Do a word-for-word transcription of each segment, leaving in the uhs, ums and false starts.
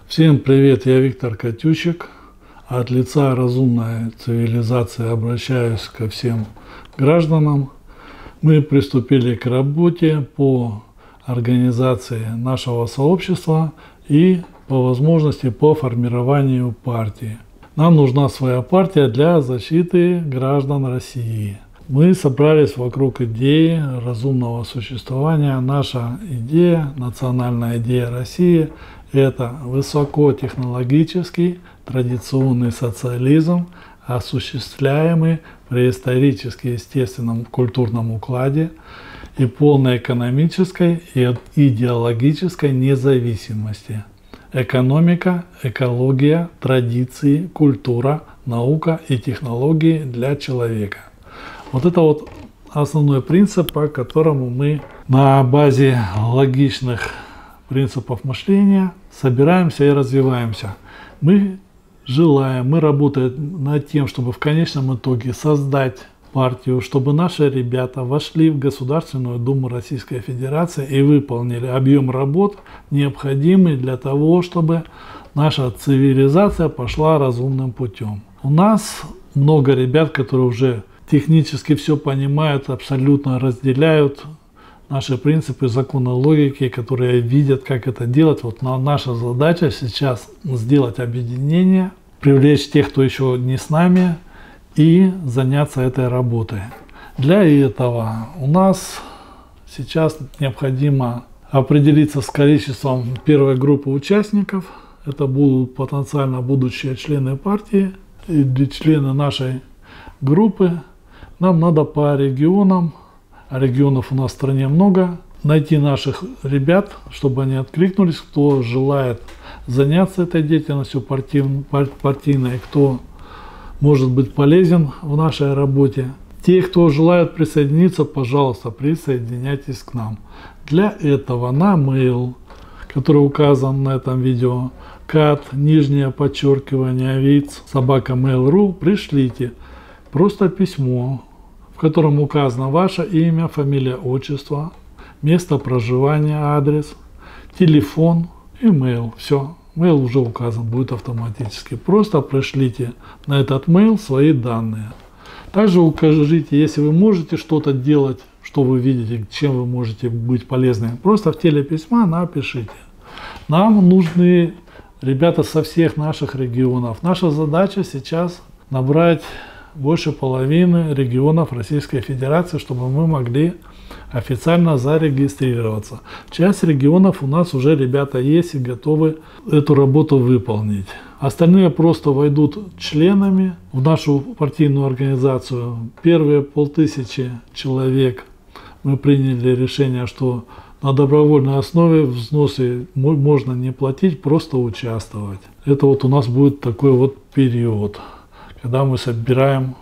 Всем привет, я Виктор Катющик. От лица разумной цивилизации обращаюсь ко всем гражданам. Мы приступили к работе по организации нашего сообщества и по возможности по формированию партии. Нам нужна своя партия для защиты граждан России. Мы собрались вокруг идеи разумного существования. Наша идея, национальная идея России – это высокотехнологический традиционный социализм, осуществляемый при исторически естественном культурном укладе и полной экономической и идеологической независимости. Экономика, экология, традиции, культура, наука и технологии для человека. Вот это вот основной принцип, по которому мы на базе логичных принципов мышления собираемся и развиваемся. Мы желаем, мы работаем над тем, чтобы в конечном итоге создать партию, чтобы наши ребята вошли в Государственную Думу Российской Федерации и выполнили объем работ, необходимый для того, чтобы наша цивилизация пошла разумным путем. У нас много ребят, которые уже технически все понимают, абсолютно разделяют наши принципы, законы логики, которые видят, как это делать. Вот наша задача сейчас сделать объединение, привлечь тех, кто еще не с нами, и заняться этой работой. Для этого у нас сейчас необходимо определиться с количеством первой группы участников. Это будут потенциально будущие члены партии и члены нашей группы. Нам надо по регионам, а регионов у нас в стране много, найти наших ребят, чтобы они откликнулись, кто желает заняться этой деятельностью партийной, кто может быть полезен в нашей работе. Те, кто желает присоединиться, пожалуйста, присоединяйтесь к нам. Для этого на mail, который указан на этом видео, кат, нижнее подчеркивание, виц, собака mail точка ру, пришлите просто письмо, в котором указано ваше имя, фамилия, отчество, место проживания, адрес, телефон, имейл. Все, mail уже указан, будет автоматически. Просто пришлите на этот mail свои данные. Также укажите, если вы можете что-то делать, что вы видите, чем вы можете быть полезны, просто в теле письма напишите. Нам нужны ребята со всех наших регионов. Наша задача сейчас набрать больше половины регионов Российской Федерации, чтобы мы могли официально зарегистрироваться. Часть регионов у нас уже ребята есть и готовы эту работу выполнить. Остальные просто войдут членами в нашу партийную организацию. Первые полтысячи человек мы приняли решение, что на добровольной основе взносы можно не платить, просто участвовать. Это вот у нас будет такой вот период, когда мы собираем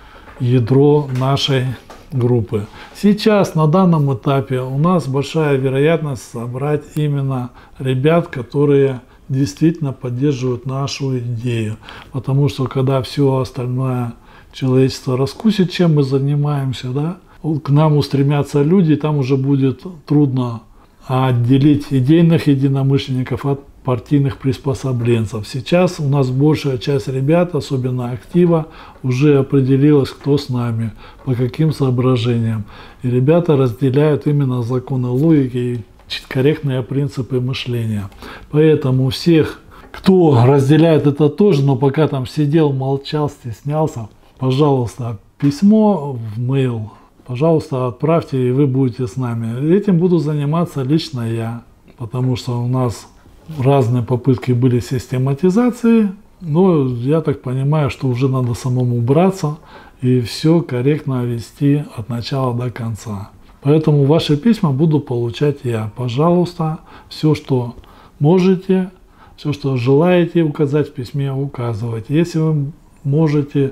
ядро нашей группы. Сейчас, на данном этапе, у нас большая вероятность собрать именно ребят, которые действительно поддерживают нашу идею. Потому что, когда все остальное человечество раскусит, чем мы занимаемся, да, к нам устремятся люди, там уже будет трудно отделить идейных единомышленников от партийных приспособленцев. Сейчас у нас большая часть ребят, особенно актива, уже определилась, кто с нами, по каким соображениям. И ребята разделяют именно законы логики и корректные принципы мышления. Поэтому всех, кто разделяет это тоже, но пока там сидел, молчал, стеснялся, пожалуйста, письмо в mail, пожалуйста, отправьте, и вы будете с нами. Этим буду заниматься лично я, потому что у нас разные попытки были систематизации, но я так понимаю, что уже надо самому браться и все корректно вести от начала до конца. Поэтому ваши письма буду получать я. Пожалуйста, все, что можете, все, что желаете указать в письме, указывайте. Если вы можете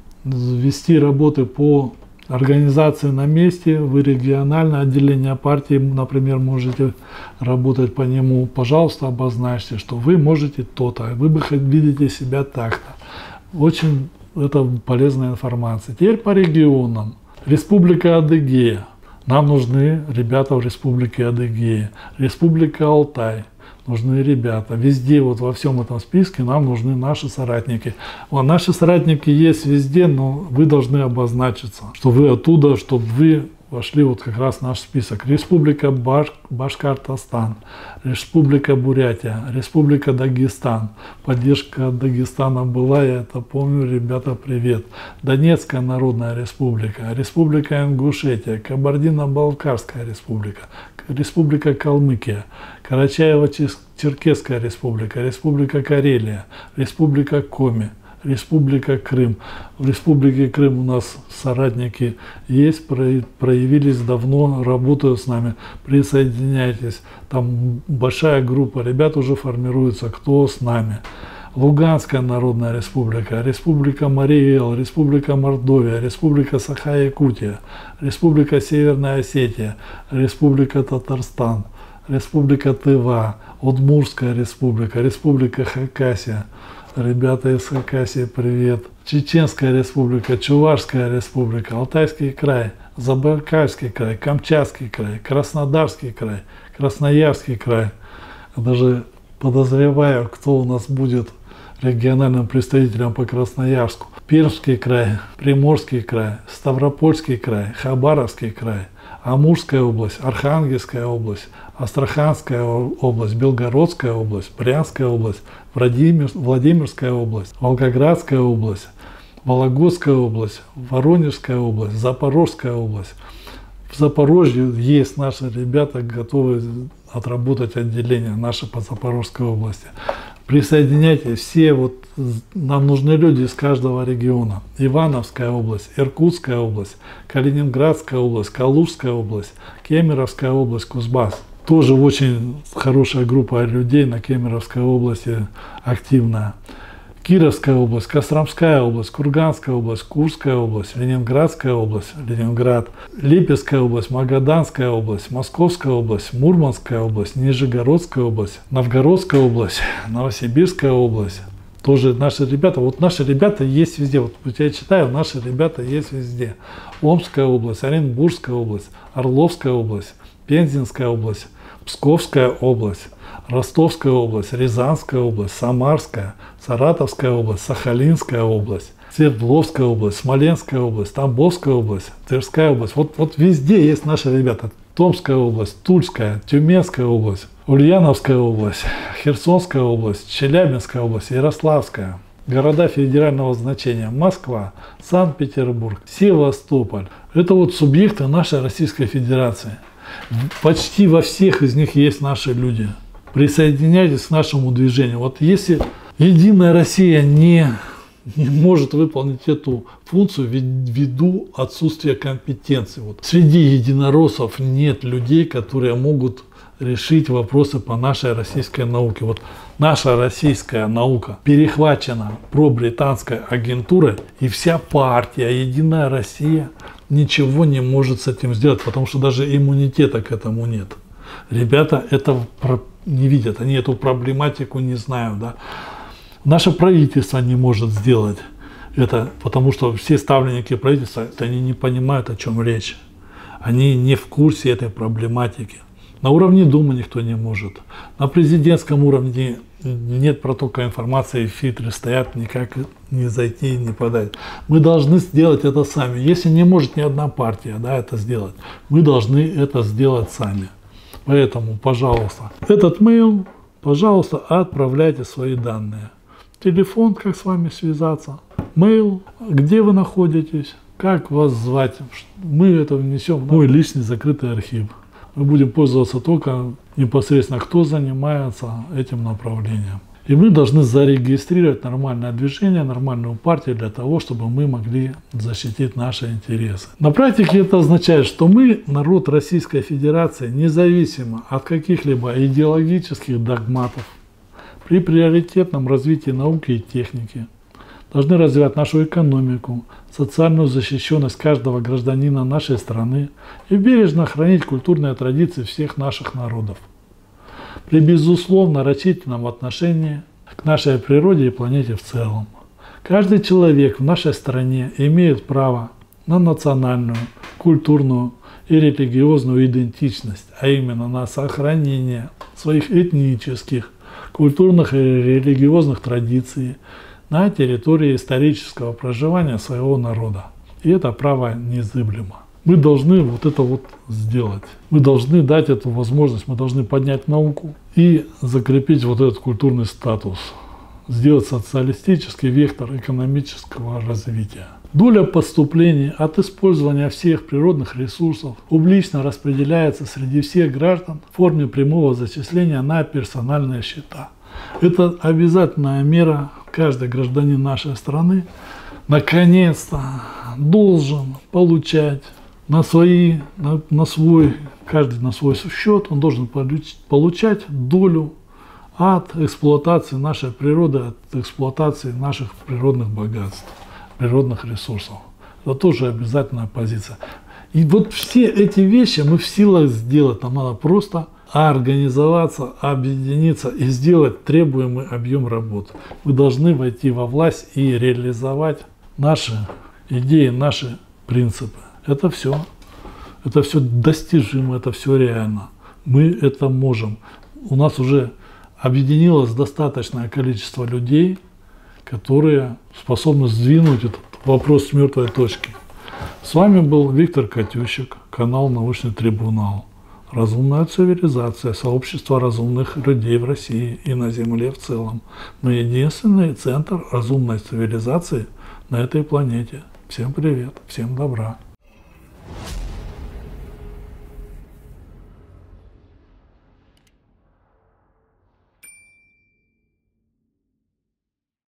вести работы по организации на месте, вы региональное отделение партии, например, можете работать по нему, пожалуйста, обозначьте, что вы можете то-то, вы бы видите себя так-то. Очень это полезная информация. Теперь по регионам. Республика Адыгея. Нам нужны ребята в Республике Адыгея. Республика Алтай. нужны ребята. Везде, вот во всем этом списке нам нужны наши соратники. Вот, наши соратники есть везде, но вы должны обозначиться, что вы оттуда, чтобы вы вошли вот как раз в наш список. Республика Баш... Башкортостан, Республика Бурятия, Республика Дагестан. Поддержка Дагестана была, я это помню, ребята, привет. Донецкая Народная Республика, Республика Ингушетия, Кабардино-Балкарская Республика, Республика Калмыкия, Карачаево-Черкесская Республика, Республика Карелия, Республика Коми, Республика Крым. В Республике Крым у нас соратники есть, проявились давно, работают с нами. Присоединяйтесь. Там большая группа ребят уже формируется, кто с нами. Луганская Народная Республика, Республика Марий-Эл, Республика Мордовия, Республика Саха-Якутия, Республика Северная Осетия, Республика Татарстан, Республика Тыва, Удмуртская Республика, Республика Хакасия. Ребята из Хакасии, привет. Чеченская Республика, Чувашская Республика, Алтайский край, Забайкальский край, Камчатский край, Краснодарский край, Красноярский край. Даже подозреваю, кто у нас будет региональным представителем по Красноярску. Пермский край, Приморский край, Ставропольский край, Хабаровский край, Амурская область, Архангельская область, Астраханская область, Белгородская область, Брянская область, Владимир, Владимирская область, Волгоградская область, Вологодская область, Воронежская область, Запорожская область. В Запорожье есть наши ребята, готовы отработать отделение наши по Запорожской области. Присоединяйтесь, все, вот нам нужны люди из каждого региона. Ивановская область, Иркутская область, Калининградская область, Калужская область, Кемеровская область, Кузбасс. Тоже очень хорошая группа людей на Кемеровской области активная. Кировская область, Костромская область, Курганская область, Курская область, Ленинградская область, Ленинград, Липецкая область, Магаданская область, Московская область, Мурманская область, Нижегородская область, Новгородская область, Новосибирская область. Тоже наши ребята, вот наши ребята есть везде. Вот я читаю, наши ребята есть везде. Омская область, Оренбургская область, Орловская область, Пензенская область, Псковская область, Ростовская область, Рязанская область, Самарская, Саратовская область, Сахалинская область, Свердловская область, Смоленская область, Тамбовская область, Тверская область. Вот, вот везде есть наши ребята. Томская область, Тульская, Тюменская область, Ульяновская область, Херсонская область, Челябинская область, Ярославская. Города федерального значения: Москва, Санкт-Петербург, Севастополь. Это вот субъекты нашей Российской Федерации. Почти во всех из них есть наши люди. Присоединяйтесь к нашему движению. Вот если Единая Россия не, не может выполнить эту функцию ввиду отсутствия компетенции. Вот среди единороссов нет людей, которые могут решить вопросы по нашей российской науке. Вот наша российская наука перехвачена пробританской агентурой, и вся партия Единая Россия ничего не может с этим сделать, потому что даже иммунитета к этому нет. Ребята это не видят, они эту проблематику не знают. Да? Наше правительство не может сделать это, потому что все ставленники правительства, они не понимают, о чем речь. Они не в курсе этой проблематики. На уровне Думы никто не может. На президентском уровне нет протока информации, фильтры стоят, никак не зайти, не подать. Мы должны сделать это сами. Если не может ни одна партия, да, это сделать, мы должны это сделать сами. Поэтому, пожалуйста, этот mail, пожалуйста, отправляйте свои данные. Телефон, как с вами связаться, mail, где вы находитесь, как вас звать. Мы это внесем в мой личный закрытый архив. Мы будем пользоваться только непосредственно, кто занимается этим направлением. И мы должны зарегистрировать нормальное движение, нормальную партию для того, чтобы мы могли защитить наши интересы. На практике это означает, что мы, народ Российской Федерации, независимо от каких-либо идеологических догматов, при приоритетном развитии науки и техники, должны развивать нашу экономику, социальную защищенность каждого гражданина нашей страны и бережно хранить культурные традиции всех наших народов. При безусловно рачительном отношении к нашей природе и планете в целом. Каждый человек в нашей стране имеет право на национальную, культурную и религиозную идентичность, а именно на сохранение своих этнических, культурных и религиозных традиций на территории исторического проживания своего народа. И это право незыблемо. Мы должны вот это вот сделать. Мы должны дать эту возможность, мы должны поднять науку и закрепить вот этот культурный статус, сделать социалистический вектор экономического развития. Доля поступлений от использования всех природных ресурсов публично распределяется среди всех граждан в форме прямого зачисления на персональные счета. Это обязательная мера. Каждый гражданин нашей страны наконец-то должен получать на свои, на, на свой, каждый на свой счет, он должен получать долю от эксплуатации нашей природы, от эксплуатации наших природных богатств, природных ресурсов. Это тоже обязательная позиция. И вот все эти вещи мы в силах сделать. Нам надо просто организоваться, объединиться и сделать требуемый объем работы. Мы должны войти во власть и реализовать наши идеи, наши принципы. Это все. Это все достижимо, это все реально. Мы это можем. У нас уже объединилось достаточное количество людей, которые способны сдвинуть этот вопрос с мертвой точки. С вами был Виктор Катющик, канал «Научный трибунал». Разумная цивилизация, сообщество разумных людей в России и на Земле в целом. Мы единственный центр разумной цивилизации на этой планете. Всем привет, всем добра.